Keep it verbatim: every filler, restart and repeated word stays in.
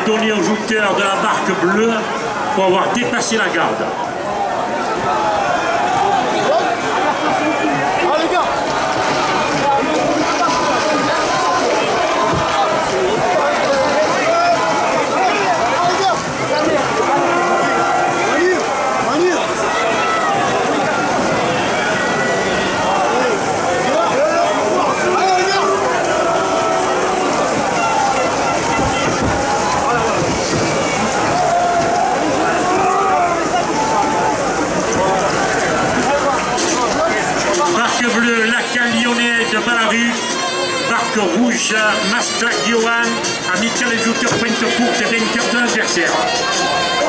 est donné aux jouteurs de la barque bleue pour avoir dépassé la garde. Bleu, Lacan Lyonnais de Balaru, barque rouge, Maslac Johan, amical et jouteur pointe courte et vainqueur de l'adversaire.